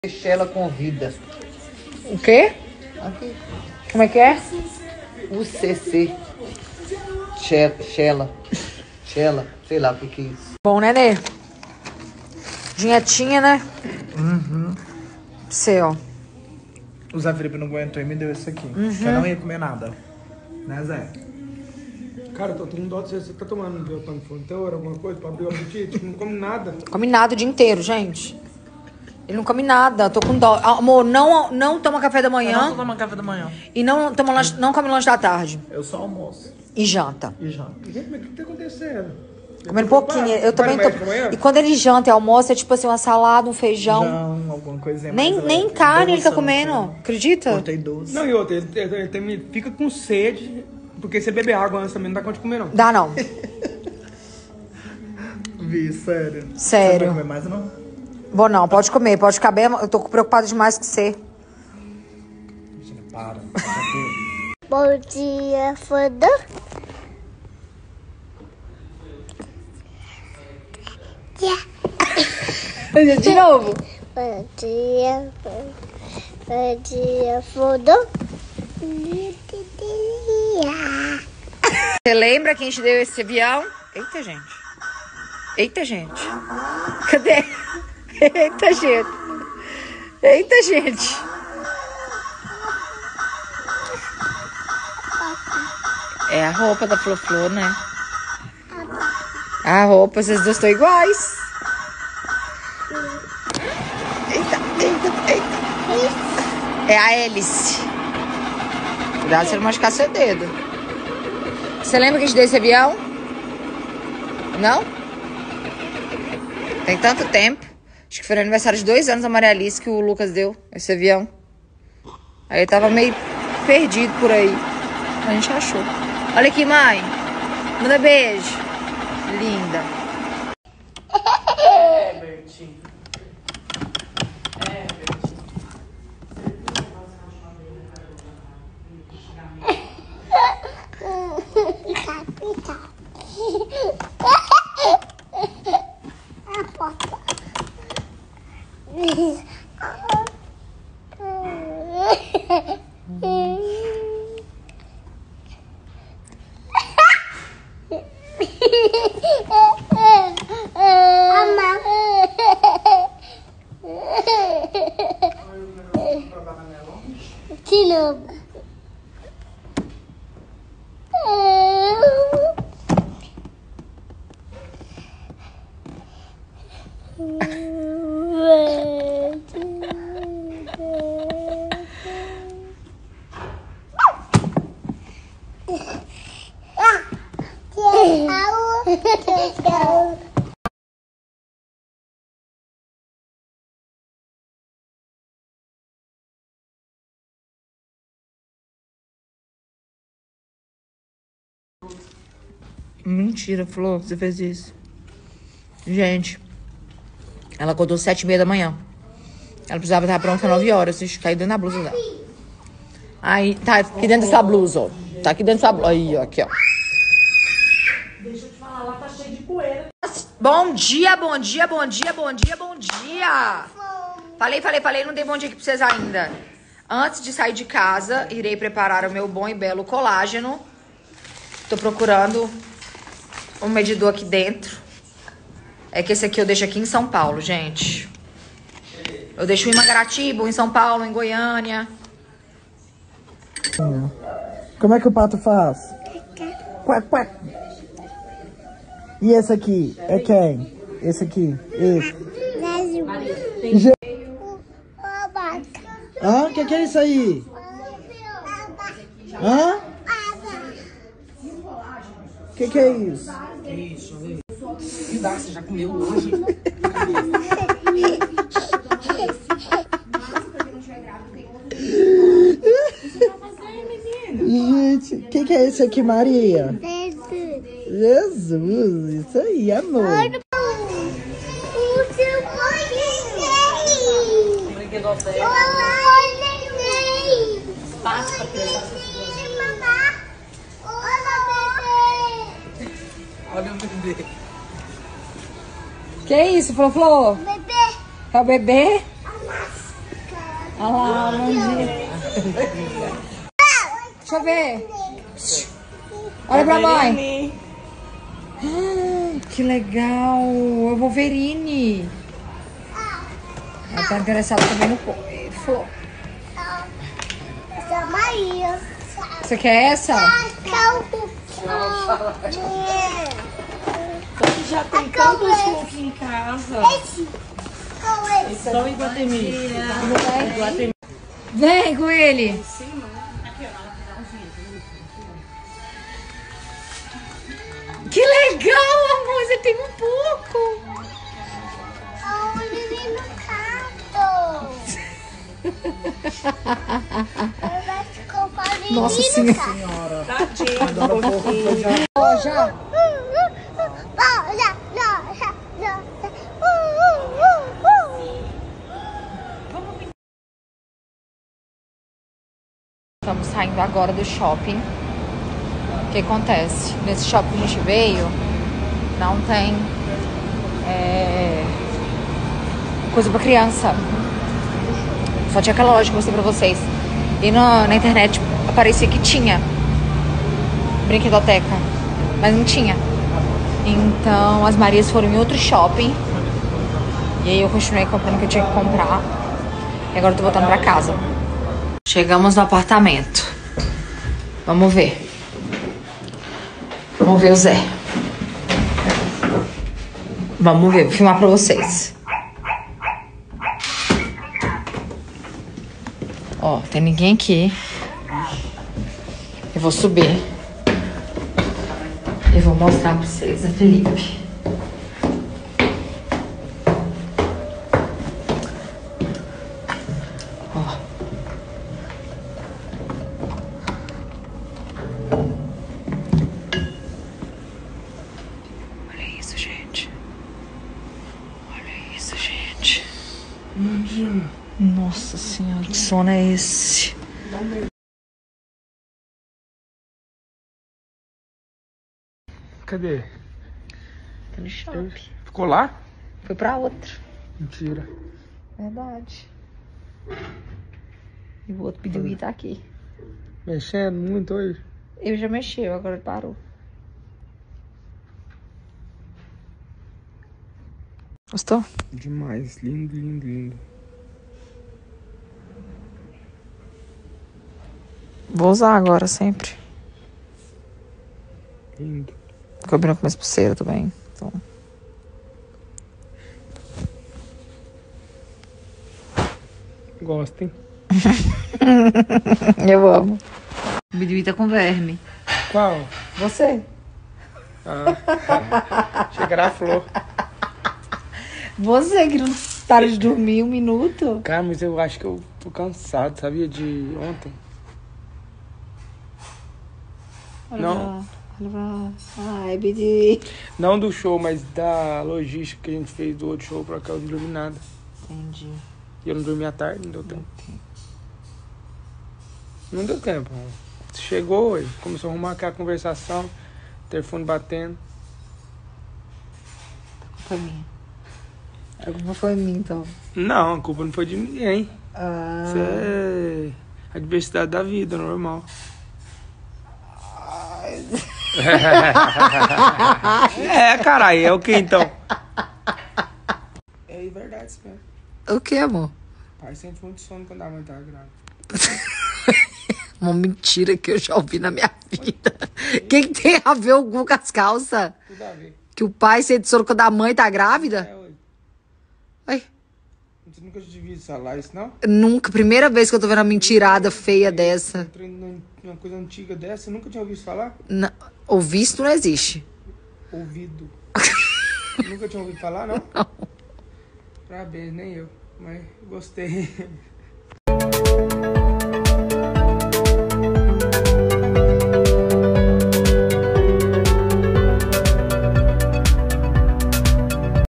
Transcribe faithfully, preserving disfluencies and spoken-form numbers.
Shella convida. O quê? Aqui. Como é que é? U C C. Shella. Shella. Sei lá o que que é isso. Bom, né, Nê? Dietinha, né? Uhum. Sei, ó. O Zé Felipe não aguentou e me deu isso aqui. Uhum. Que eu não ia comer nada. Né, Zé? Cara, eu tô tendo dó de você. Você tá tomando Biopanfortor, alguma coisa pra abrir o apetite? Não come nada. Come nada o dia inteiro, gente. Ele não come nada, tô com dó. Amor, não, não toma café da Eu não manhã tô tomando café da manhã. e não, toma lanche, não come lanche da tarde. Eu só almoço. E janta. E janta. Gente, mas o que tá acontecendo? Comendo pouquinho. Eu também Vai no tô. médico amanhã? E quando ele janta e almoça, é tipo assim, uma salada, um feijão. Jão, alguma coisinha Nem, mais nem leve. carne ele tá Doce, comendo. não como. Acredita? Cortei doce. Não, e outra, ele, ele, ele tem- fica com sede, porque você beber água antes também não dá conta de comer, não. Dá não. Vi, sério. Você Sério. não vai comer mais, não? Vou não, pode comer, pode ficar bem. Eu tô preocupada demais com você. Para. Bom dia, Fodô. De novo. Bom dia, bom dia, Fodô. Você lembra quem te deu esse avião? Eita, gente. Eita, gente. Cadê? Eita, gente. Eita, gente. É a roupa da Flo-Flo, né? A roupa, vocês dois estão iguais. Eita, eita, eita. É a hélice. Cuidado se ele machucar seu dedo. Você lembra que a gente deu esse avião? Não? Tem tanto tempo. Acho que foi no aniversário de dois anos da Maria Alice que o Lucas deu esse avião. Aí ele tava meio perdido por aí. A gente achou. Olha aqui, mãe. Manda beijo. Linda. É, Bertinho. É, Bertinho. De novo. Mentira, Flor, você fez isso. Gente, ela acordou sete e meia da manhã. Ela precisava estar pronta às nove horas. Deixa eu cair dentro da blusa dela. Aí, tá aqui dentro dessa blusa, ó. Tá aqui dentro dessa blusa. Aí, ó, aqui, ó. Deixa eu te falar, lá tá cheio de poeira. Bom dia, bom dia, bom dia, bom dia, bom dia. Falei, falei, falei, não dei bom dia aqui pra vocês ainda. Antes de sair de casa, irei preparar o meu bom e belo colágeno. Tô procurando um medidor aqui dentro. É que esse aqui eu deixo aqui em São Paulo, gente. Eu deixo em Mangaratiba, em São Paulo, em Goiânia. Como é que o pato faz? Quack, quack. E esse aqui? É quem? Esse aqui? Esse. Ge- Hã? O que, que é isso aí? Hã? O que, que é isso? Você já comeu hoje? Gente, o que, que é esse aqui, Maria? Jesus, isso aí, amor. O seu banheiro. Brinquedo velho. Passa pra criança. Olha o bebê. Que isso, Flor, Flor? Bebê. É o bebê? Olha lá, bom dia. Deixa eu ver. Olha pra mãe. Ah, que legal. É o Wolverine. Ela tá interessada também no flor. Essa é a Maria. Você quer essa? Já tem tantos flores aqui em casa. Esse. Qual esse? Só em Guatemi. Guatemi. Vem com ele. Que legal, amor. Você tem um pouco. Oh, o menino gato. Vai ficar com o menino Nossa gato. Tadinho. Ó, já. Estamos saindo agora do shopping. O que acontece? Nesse shopping que a gente veio, não tem é, coisa pra criança. Só tinha aquela loja que eu mostrei pra vocês. E no, na internet aparecia que tinha brinquedoteca, mas não tinha. Então as Marias foram em outro shopping. E aí eu continuei comprando o que eu tinha que comprar. E agora eu tô voltando pra casa. Chegamos no apartamento. Vamos ver. Vamos ver o Zé. Vamos ver, vou filmar pra vocês. Ó, tem ninguém aqui. Eu vou subir. E vou mostrar pra vocês a Felipe. Ó. Olha isso, gente. Olha isso, gente. Nossa senhora, que sono é esse? Cadê? Tá no shopping. Ficou lá? Foi pra outro. Mentira. Verdade. E o outro pediu que tá aqui. Mexendo muito hoje. Ele já mexeu, agora ele parou. Gostou? Demais. Lindo, lindo, lindo. Vou usar agora sempre. Lindo. Combina com minhas pulseiras também. Então. Gosta, hein? Eu amo. O Biduí tá com verme. Qual? Você? Ah. Chegará a flor. Você que não para de dormir um minuto. Cara, mas eu acho que eu tô cansado, sabia? De ontem. Olha Não. Pra, olha pra... Ai, Biduí. Não do show, mas da logística que a gente fez do outro show pra cá, eu não dormi nada. Entendi. E eu não dormi à tarde, não deu tempo. Não deu tempo. Chegou, ele começou a arrumar aquela conversação, telefone batendo. Foi minha. A culpa foi minha, então. Não, a culpa não foi de ninguém. Ah. Isso é a diversidade da vida, normal. É, caralho, é o que então? É verdade isso mesmo. O que, amor? O pai sente muito sono quando a mãe tá grávida. Uma mentira que eu já ouvi na minha vida. O que, que tem a ver o cu com as calças? Tudo a ver. Que o pai sente sono quando a mãe tá grávida? É, oi. Ai, Você nunca te viu falar isso, não? nunca. Primeira vez que eu tô vendo uma mentirada feia dessa. Entrei numa coisa antiga dessa, você nunca tinha ouvido falar? Não, ouvir isso não existe. Ouvido. Nunca tinha ouvido falar, não? Não. Parabéns, nem eu. Mas gostei.